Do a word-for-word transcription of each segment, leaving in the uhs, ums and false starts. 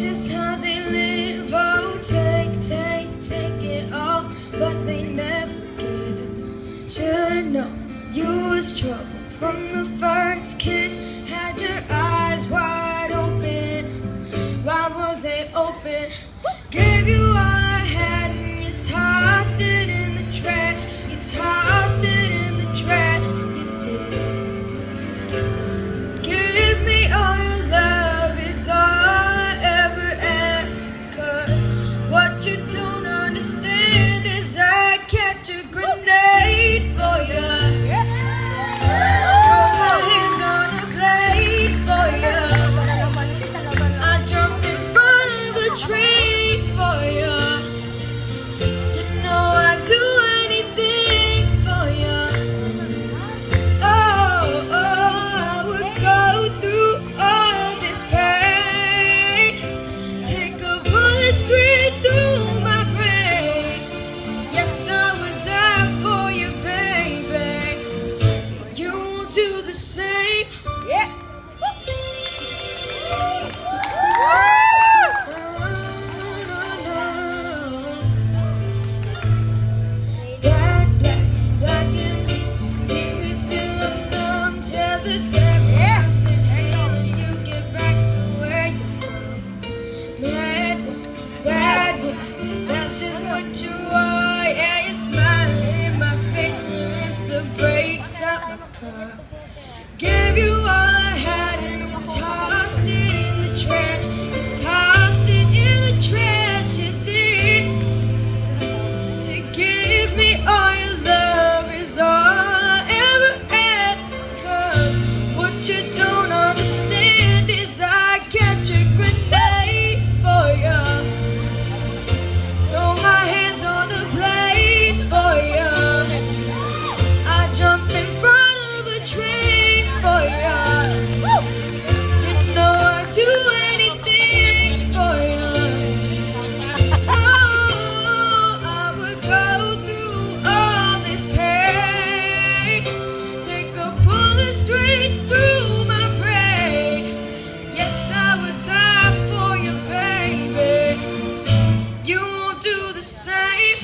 just how they live. Oh, take, take, take it all, but they never give. Should've known you was trouble from the first kiss. Had your eyes wide open. Why were they open? Gave you all I had and you tossed it in the trash. You tossed it in the trash. You did. To give me all your love is all I ever ask. Cause what you don't understand is I catch a grenade for you. Throw my hands on a blade for you. I jumped in front of a train for you. You know I'd do anything for you. Oh, oh, I would go through all this pain. Take a bullet straight through my brain. Yes, I would die for you, baby. You won't do the same. Yeah. Black, black, black and blue. Leave me till I'm numb. Tell the devil I said, hey, when you get back to where you're from. Mad woman, bad woman, that's just what you are. Yeah, you're smiling in my face and rip the brakes out my car. Gave you all I had and you tossed it in the trash. You tossed it in the trash, you did. To give me all your love is all I ever ask. Cause what you don't understand is I catch a grenade for you. Throw my hands on a blade for you. I jump in front of a train for you. You know I'd do anything for you. Oh, I would go through all this pain. Take a bullet straight through my brain. Yes, I would die for you, baby. You won't do the same.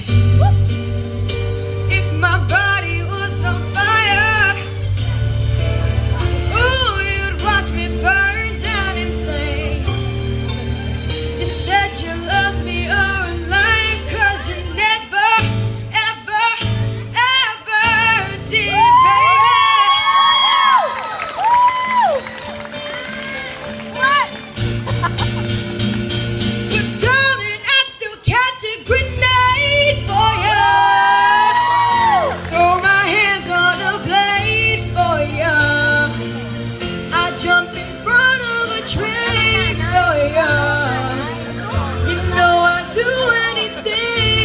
If my body was on fire, oh, you'd watch me burn down in flames. You said you loved me, you're a liar, cause you never, ever, ever did, baby. But darling, I'd still catch a grenade for you. Throw my hands on a blade for you. I jump in front of a train for you. You know I'd do anything